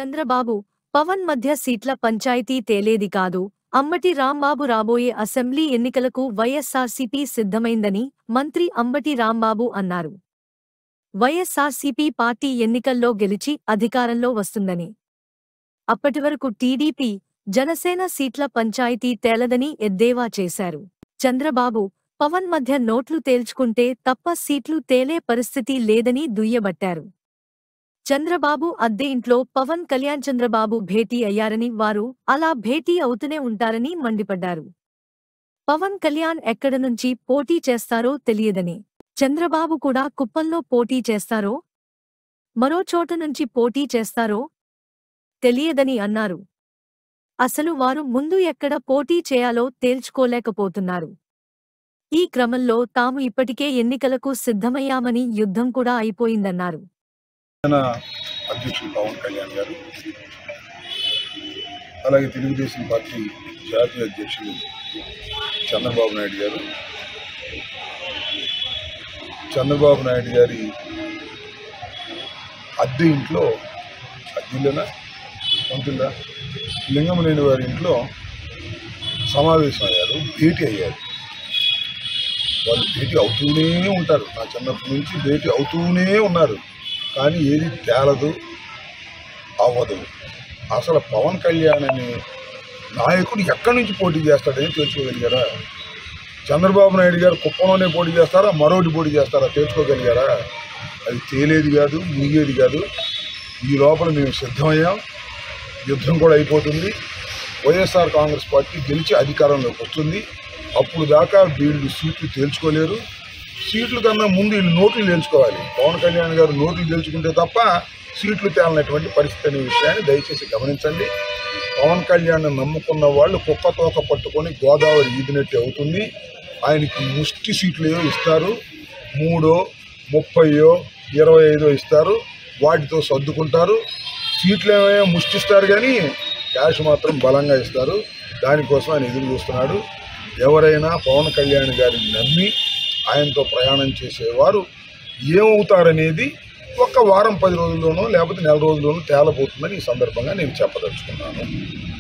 చంద్రబాబు, పవన్ మధ్య సీట్ల పంచాయతీ తేలేది కాదు. అంబటి రాంబాబు రాబోయే అసెంబ్లీ ఎన్నికలకు వైఎస్సార్సీపీ సిద్ధమైందని మంత్రి అంబటి రాంబాబు అన్నారు. వైఎస్సార్సీపీ పార్టీ ఎన్నికల్లో గెలిచి అధికారంలో వస్తుందని, అప్పటివరకు టీడీపీ, జనసేన సీట్ల పంచాయతీ తేలదని ఎద్దేవా చేశారు. చంద్రబాబు, పవన్ మధ్య నోట్లు తేల్చుకుంటే తప్ప సీట్లు తేలే పరిస్థితి లేదని దుయ్యబట్టారు. చంద్రబాబు అద్దె ఇంట్లో పవన్ కళ్యాణ్ చంద్రబాబు భేటీ అయ్యారని, వారు అలా భేటీ అవుతూనే ఉంటారని మండిపడ్డారు. పవన్ కళ్యాణ్ ఎక్కడ నుంచి పోటీ చేస్తారో తెలియదని, చంద్రబాబు కూడా కుప్పంలో పోటీ చేస్తారో, మరో చోట నుంచి పోటీ చేస్తారో తెలియదని అన్నారు. అసలు వారు ముందు ఎక్కడ పోటీ చేయాలో తేల్చుకోలేకపోతున్నారు. ఈ క్రమంలో తాము ఇప్పటికే ఎన్నికలకు సిద్ధమయ్యామని, యుద్ధం కూడా అయిపోయిందన్నారు. అధ్యక్షులు పవన్ కళ్యాణ్ గారు, అలాగే తెలుగుదేశం పార్టీ జాతీయ అధ్యక్షులు చంద్రబాబు నాయుడు గారు, చంద్రబాబు నాయుడు గారి అద్దె ఇంట్లో, అద్దెలోనా పంతులా లింగమనేని వారి ఇంట్లో సమావేశం అయ్యారు, భేటీ అయ్యారు. వాళ్ళు భేటీ అవుతూనే ఉంటారు, నా చిన్నప్పటి నుంచి భేటీ అవుతూనే ఉన్నారు. కానీ ఏది తేలదు, అవ్వదు. అసలు పవన్ కళ్యాణ్ అనే నాయకుడు ఎక్కడి నుంచి పోటీ చేస్తాడని తెలుసుకోగలిగారా? చంద్రబాబు నాయుడు గారు కుప్పంలోనే పోటీ చేస్తారా, మరొకటి పోటీ చేస్తారా తెలుసుకోగలిగారా? అది తేలేది కాదు, మునిగేది కాదు. ఈ లోపల మేము సిద్ధమయ్యాం, యుద్ధం కూడా అయిపోతుంది. వైఎస్ఆర్ కాంగ్రెస్ పార్టీ గెలిచి అధికారంలోకి వస్తుంది. అప్పుడు దాకా వీళ్ళు సీట్లు తేల్చుకోలేరు. సీట్ల కన్నా ముందు వీళ్ళు నోట్లు తేల్చుకోవాలి. పవన్ కళ్యాణ్ గారు నోట్లు తేల్చుకుంటే తప్ప సీట్లు తేలనటువంటి పరిస్థితి అనే విషయాన్ని దయచేసి గమనించండి. పవన్ కళ్యాణ్ నమ్ముకున్న వాళ్ళు కుక్క తోక పట్టుకొని గోదావరి ఈదినట్టు అవుతుంది. ఆయనకి ముష్టి సీట్లు ఏవో ఇస్తారు, 3, 30, 25 ఇస్తారు. వాటితో సర్దుకుంటారు. సీట్లు ఏమో ముష్టిస్తారు కానీ క్యాష్ మాత్రం బలంగా ఇస్తారు. దానికోసం ఆయన ఎదురు చూస్తున్నాడు. ఎవరైనా పవన్ కళ్యాణ్ గారిని నమ్మి ఆయనతో ప్రయాణం చేసేవారు ఏమవుతారనేది ఒక వారం 10 రోజుల్లోనో లేకపోతే నెల రోజుల్లోనో తేలబోతుందని ఈ సందర్భంగా నేను చెప్పదలుచుకున్నాను.